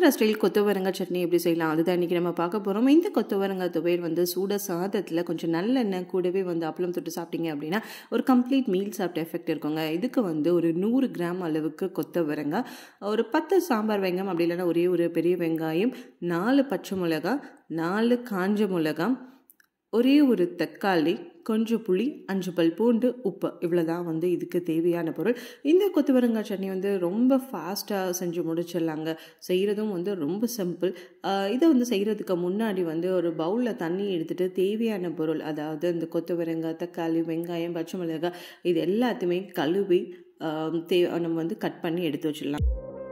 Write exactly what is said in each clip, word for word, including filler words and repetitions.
Andhra style கொத்தவரங்காய் சட்னி எப்படி செய்யலாம் அதுதான் இன்றைக்கி நம்ம பார்க்க போகிறோம். இந்த கொத்தவரங்காய் துவையல் வந்து சூட சாதத்தில் கொஞ்சம் நல்லெண்ணெய் கூடவே வந்து அப்பளம் தொட்டு சாப்பிட்டீங்க அப்படின்னா ஒரு கம்ப்ளீட் மீல் சாப்பிட்ட எஃபெக்ட் இருக்குங்க. இதுக்கு வந்து ஒரு நூறு கிராம் அளவுக்கு கொத்தவரங்காய், ஒரு பத்து சாம்பார் வெங்காயம், அப்படி இல்லைன்னா ஒரே ஒரு பெரிய வெங்காயம், நாலு பச்சை மிளகாய், நாலு காஞ்ச மிளகாய், ஒரே ஒரு தக்காளி, கொஞ்சம் புளி, அஞ்சு பல் பூண்டு, உப்பு, இவ்வளோ தான் வந்து இதுக்கு தேவையான பொருள். இந்த கொத்தவரங்காய் சட்னி வந்து ரொம்ப ஃபாஸ்ட்டாக செஞ்சு முடிச்சிடலாங்க. செய்கிறதும் வந்து ரொம்ப சிம்பிள். இதை வந்து செய்கிறதுக்கு முன்னாடி வந்து ஒரு பவுலில் தண்ணி எடுத்துகிட்டு தேவையான பொருள், அதாவது இந்த கொத்தவரங்காய், தக்காளி, வெங்காயம், பச்சை மிளகாய், இது எல்லாத்தையுமே கழுவி தே நம்ம வந்து கட் பண்ணி எடுத்து வச்சிடலாம்.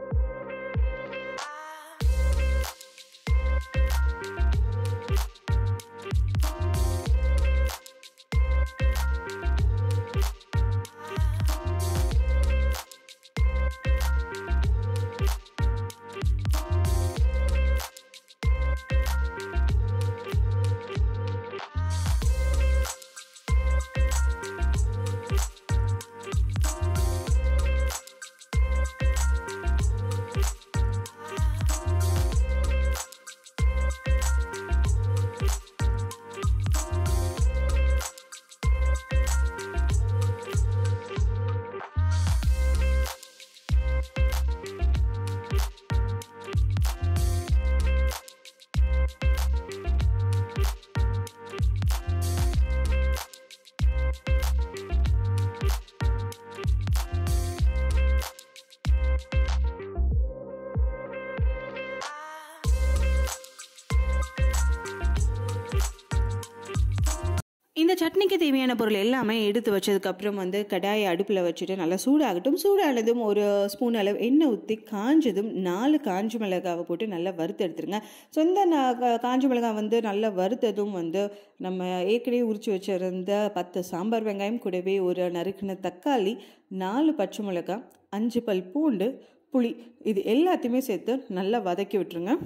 இந்த சட்னிக்கு தேவையான பொருள் எல்லாமே எடுத்து வச்சதுக்கப்புறம் வந்து கடாயை அடுப்பில் வச்சுட்டு நல்லா சூடாகட்டும். சூடானதும் ஒரு ஸ்பூன் அளவு எண்ணெய் ஊற்றி காஞ்சதும் நாலு காஞ்ச மிளகாவை போட்டு நல்லா வறுத்து எடுத்துருங்க. ஸோ இந்த காஞ்ச மிளகாய் வந்து நல்லா வறுத்ததும் வந்து நம்ம ஏற்கனவே உரிச்சு வச்சிருந்த பத்து சாம்பார் வெங்காயம், கூடவே ஒரு நறுக்கின தக்காளி, நாலு பச்சை மிளகாய், அஞ்சு பல் பூண்டு, புளி, இது எல்லாத்தையுமே சேர்த்து நல்லா வதக்கி விட்டுருங்க.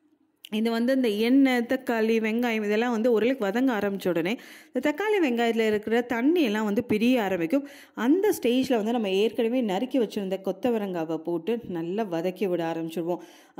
இது வந்து இந்த எண்ணெய், தக்காளி, வெங்காயம் இதெல்லாம் வந்து ஓரளவுக்கு வதங்க ஆரம்பித்த உடனே இந்த தக்காளி வெங்காயத்தில் இருக்கிற தண்ணியெல்லாம் வந்து பிரிய ஆரம்பிக்கும். அந்த ஸ்டேஜில் வந்து நம்ம ஏற்கனவே நறுக்கி வச்சுருந்த கொத்தவரங்காவை போட்டு நல்லா வதக்கி விட ஆரம்பிச்சிடுவோம்.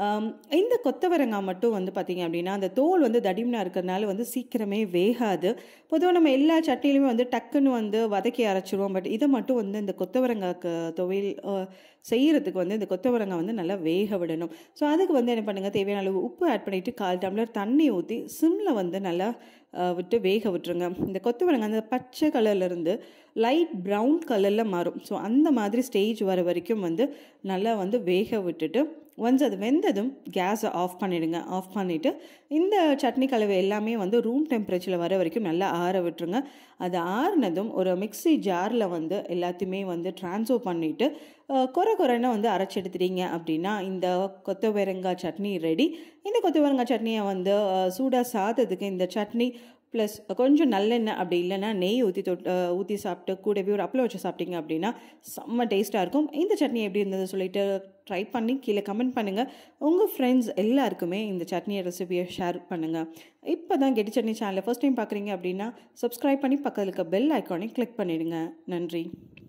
இந்த கொத்தவரங்காய் மட்டும் வந்து பார்த்திங்க அப்படின்னா அந்த தோல் வந்து தடிமனாக இருக்கிறதுனால வந்து சீக்கிரமே வேகாது. பொதுவாக நம்ம எல்லா சட்னிலையுமே வந்து டக்குன்னு வந்து வதக்கி அரைச்சிடுவோம். பட் இதை மட்டும் வந்து இந்த கொத்தவரங்காய்க்கு துவையல் செய்கிறதுக்கு வந்து இந்த கொத்தவரங்காய் வந்து நல்லா வேக விடணும். ஸோ அதுக்கு வந்து என்ன பண்ணுங்கள், தேவையான அளவு உப்பு ஆட் பண்ணிவிட்டு கால் டம்ளர் தண்ணி ஊற்றி சிம்மில் வந்து நல்லா விட்டு வேக விட்டுருங்க. இந்த கொத்தவரங்காய் அந்த பச்சை கலர்லேருந்து லைட் ப்ரௌன் கலரில் மாறும். ஸோ அந்த மாதிரி ஸ்டேஜ் வர வரைக்கும் வந்து நல்லா வந்து வேக விட்டுட்டு ஒன்ஸ் அது வெந்ததும் கேஸை ஆஃப் பண்ணிவிடுங்க. ஆஃப் பண்ணிவிட்டு இந்த சட்னி கலவை எல்லாமே வந்து ரூம் டெம்பரேச்சரில் வர வரைக்கும் நல்லா ஆற விட்டுருங்க. அது ஆறுனதும் ஒரு மிக்சி ஜாரில் வந்து எல்லாத்தையுமே வந்து ட்ரான்ஸ்ஃபர் பண்ணிவிட்டு குறை குறைன்னு வந்து அரைச்சி எடுத்துட்டீங்க அப்படின்னா இந்த கொத்தவரங்காய் சட்னி ரெடி. இந்த கொத்தவரங்காய் சட்னியை வந்து சூடாக சாதத்துக்கு இந்த சட்னி ப்ளஸ் கொஞ்சம் நல்லெண்ணெய், அப்படி இல்லைன்னா நெய் ஊற்றி தொட்டு ஊற்றி சாப்பிட்டு கூடவே ஒரு அப்பளம் வச்சு சாப்பிட்டீங்க அப்படின்னா செம்ம டேஸ்ட்டாக இருக்கும். இந்த சட்னி எப்படி இருந்தது சொல்லிட்டு ட்ரை பண்ணி கீழே கமெண்ட் பண்ணுங்கள். உங்கள் ஃப்ரெண்ட்ஸ் எல்லாருக்குமே இந்த சட்னியை ரெசிபியை ஷேர் பண்ணுங்கள். இப்போ தான் கெட்டி சட்னி சேனலை ஃபர்ஸ்ட் டைம் பார்க்குறீங்க அப்படின்னா சப்ஸ்கிரைப் பண்ணி பக்கத்தில் இருக்க பெல் ஐக்கானை கிளிக் பண்ணிவிடுங்க. நன்றி.